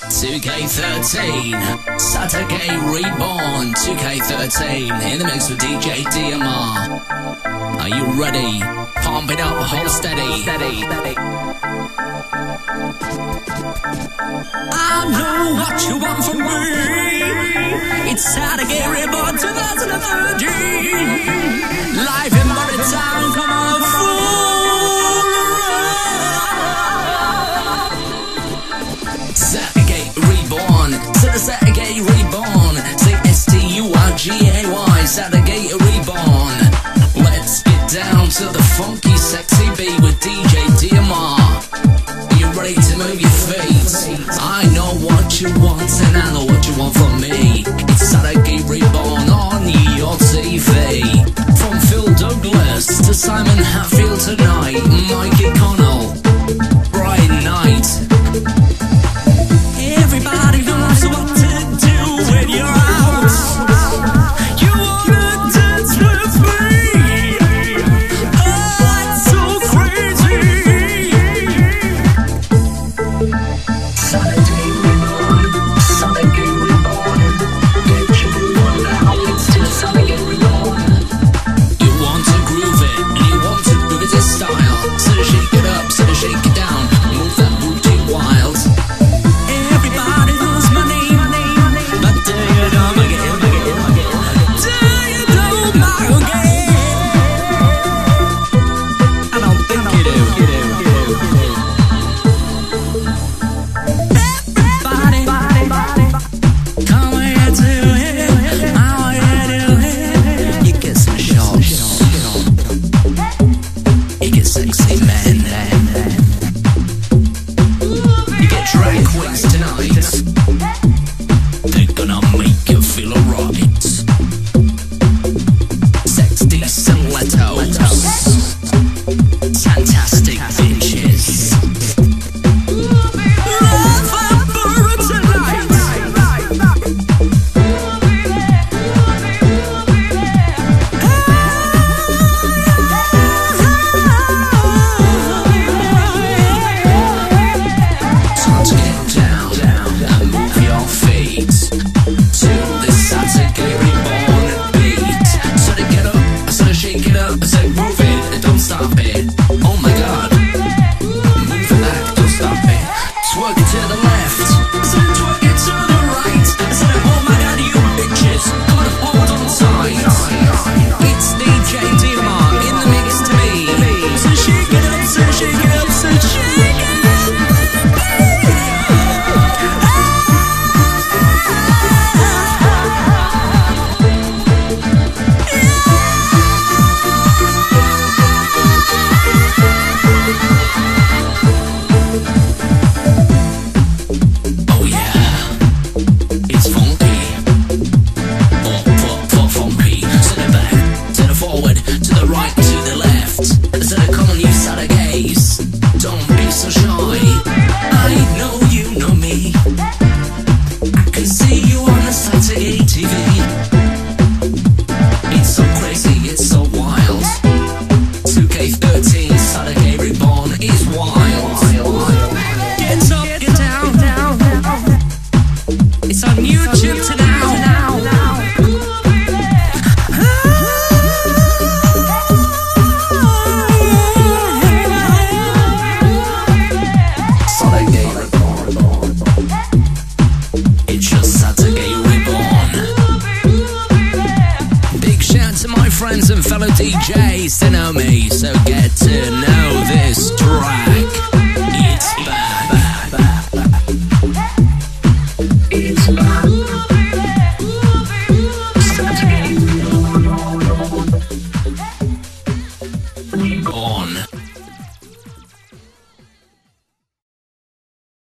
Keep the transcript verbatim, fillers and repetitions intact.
two K thirteen, Satur-Gay Reborn, two K thirteen, in the mix with D J D M R. Are you ready? Pump it up, hold steady. steady. I know what you want from me. It's Satur-Gay Reborn twenty thirteen. Live in Body Town, come on, full run. Satur-Gay Reborn, so the Satur-Gay Reborn, say S T U R G A Y, Satur-Gay Reborn. Let's get down to the funky, sexy beat with D J D M R. Are you ready to move your feet? I know what you want and I know what you want from me. It's Satur-Gay Reborn on your T V. From Phil Douglas to Simon Hatfield tonight, Mikey Connell, Bright Night. Everybody knows what to do when you're out. You wanna dance with me? Oh, it's so crazy. Satur-Gay Reborn, Satur-Gay Reborn. Get your groove on now, it's still Satur-Gay Reborn. You want to groove it, and you want to groove it to style. So to shake it up, so to shake it down, move that booty wild. Friends and fellow D Js to know me, so get